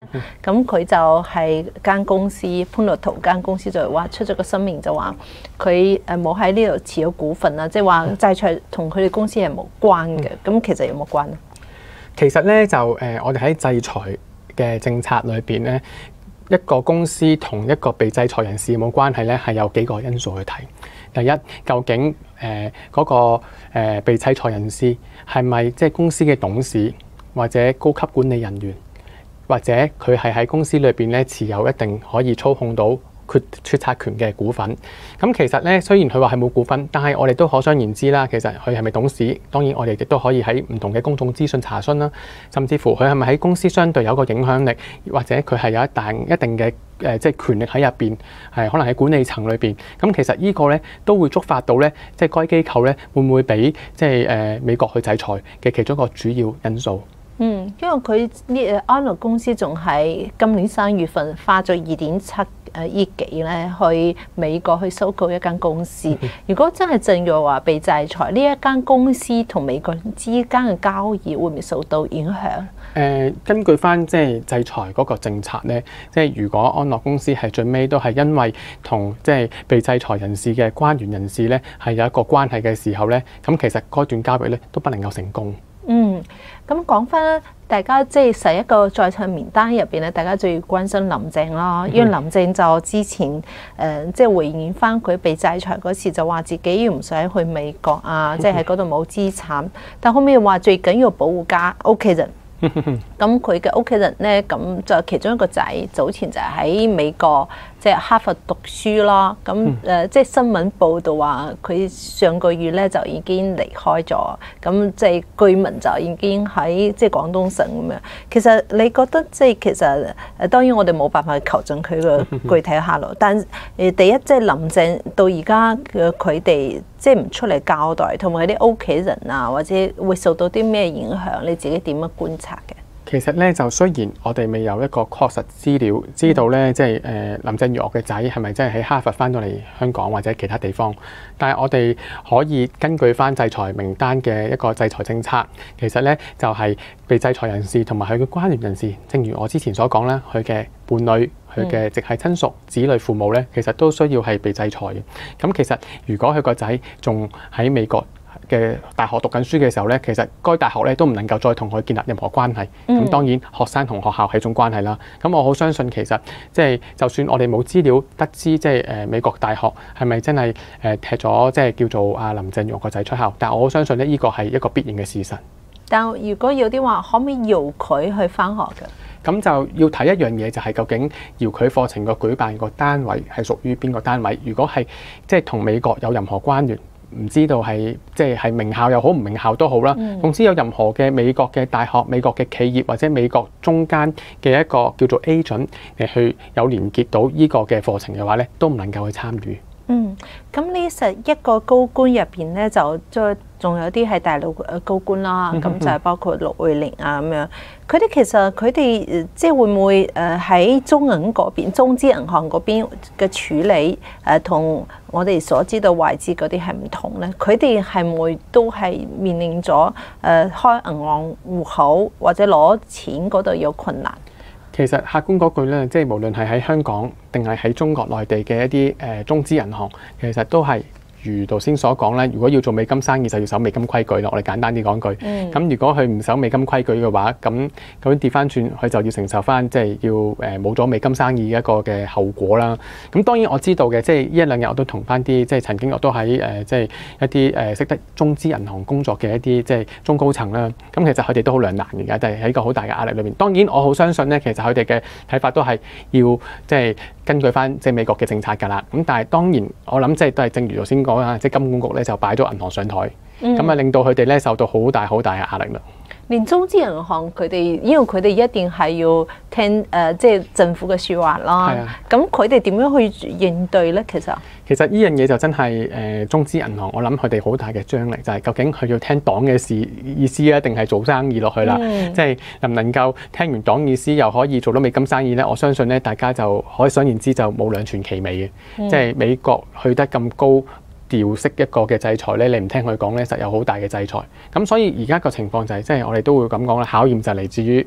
咁佢就係間公司潘樂圖間公司就話出咗個聲明就話佢冇喺呢度持有股份啦，即係話制裁同佢哋公司係無關嘅。咁其實有冇關咧？ 其實咧就我哋喺制裁嘅政策裏邊咧，一個公司同一個被制裁人士有冇關係咧，係有幾個因素去睇。第一，究竟嗰個被制裁人士係咪即係公司嘅董事或者高級管理人員，或者佢係喺公司裏邊咧持有一定可以操控到決策權嘅股份。咁其實咧，雖然佢話係冇股份，但係我哋都可想而知啦。其實佢係咪董事？當然我哋亦都可以喺唔同嘅公眾資訊查詢啦。甚至乎佢係咪喺公司相對有個影響力，或者佢係有一定嘅即係權力喺入邊，係可能喺管理層裏邊。咁其實呢個咧都會觸發到咧，即係該機構咧會唔會俾即係美國去制裁嘅其中一個主要因素。 因為佢呢安樂公司仲喺今年3月份花咗2.7億幾咧去美國去收購一間公司。如果真係正如話被制裁，呢一間公司同美國之間嘅交易會唔會受到影響？ 根據翻即係制裁嗰個政策咧，即係如果安樂公司係最尾都係因為同即係被制裁人士嘅關聯人士咧係有一個關係嘅時候咧，咁其實該段交易咧都不能夠成功。 咁講翻大家即係十一個在場名單入邊咧，大家最關心林鄭啦，因為林鄭就之前即係回應翻佢被制裁嗰時就話自己要唔使去美國啊，即係喺嗰度冇資產，但後尾話最緊要保護屋企人。咁佢嘅屋企人咧，咁就其中一個仔早前就喺美國即係哈佛讀書啦。咁即係新聞報道話佢上個月咧就已經離開咗。咁即係據聞就已經喺即係廣東省咁樣。其實你覺得即係其實當然我哋冇辦法去求證佢嘅具體下落，但第一即係林鄭到而家嘅佢哋即係唔出嚟交代，同埋啲屋企人啊，或者會受到啲咩影響？你自己點樣觀察嘅？ 其實咧就雖然我哋未有一個確實資料知道咧，即係林鄭月娥嘅仔係咪真係喺哈佛翻到嚟香港或者其他地方，但係我哋可以根據翻制裁名單嘅一個制裁政策，其實咧就係被制裁人士同埋佢嘅關聯人士，正如我之前所講啦，佢嘅伴侶、佢嘅直系親屬、子女、父母咧，其實都需要係被制裁嘅。咁其實如果佢個仔仲喺美國嘅大學讀緊書嘅時候咧，其實該大學咧都唔能夠再同佢建立任何關係。咁當然學生同學校係一種關係啦。咁我好相信其實即係就算我哋冇資料得知即係美國大學係咪真係踢咗即係叫做阿林鄭月娥個仔出校，但我好相信咧呢個係一個必然嘅事實。 但如果有啲話，可唔可以搖佢去返學嘅？ 咁就要睇一樣嘢，就係究竟遙距課程個舉辦個單位係屬於邊個單位？如果係即係同美國有任何關聯，唔知道係即係名校又好，唔名校都好啦。總之有任何嘅美國嘅大學、美國嘅企業或者美國中間嘅一個叫做 agent 去有連結到呢個嘅課程嘅話咧，都唔能夠去參與。 咁呢11個高官入邊咧，就仲有啲係大陸高官啦，咁就係包括陸惠玲啊咁樣。佢哋其實佢哋即係會唔會喺中銀嗰邊、中資銀行嗰邊嘅處理同我哋所知道外資嗰啲係唔同咧？佢哋係唔會都係面臨咗開銀行戶口或者攞錢嗰度有困難？ 其實客觀嗰句咧，即係無論係喺香港定係喺中國內地嘅一啲中資銀行，其實都係如頭先所講咧。如果要做美金生意，就要守美金規矩咯。我哋簡單啲講句。咁如果佢唔守美金規矩嘅話，咁調翻轉，佢就要承受翻即係要冇咗美金生意一個嘅後果啦。咁當然我知道嘅，即係呢一兩日我都同翻啲即係曾經我都喺即係一啲識得中資銀行工作嘅一啲即係中高層啦。咁其實佢哋都好兩難嘅，就係喺一個好大嘅壓力裏面。當然我好相信咧，其實佢哋嘅睇法都係要即係根據翻即係美國嘅政策㗎啦。咁但係當然我諗即係都係正如頭先講啦，即係金管局咧就擺咗銀行上台，咁令到佢哋咧受到好大嘅壓力啦。 連中資銀行佢哋，因為佢哋一定係要聽即係政府嘅説話啦。咁佢哋點樣去應對咧？其實呢樣嘢就真係中資銀行，我諗佢哋好大嘅張力就係究竟佢要聽黨嘅意思啊，定係做生意落去啦？即係能唔能夠聽完黨意思又可以做到美金生意咧？我相信咧，大家就可以想而知就冇兩全其美嘅。即係美國去得咁高調式一個嘅制裁咧，你唔聽佢講咧，實有好大嘅制裁。咁所以而家個情況就係，即係我哋都會咁講啦，考驗就嚟自於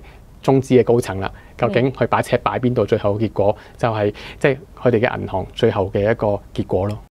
中資嘅高層啦，究竟佢把尺擺邊度，最後嘅結果就係即係佢哋嘅銀行最後嘅一個結果咯。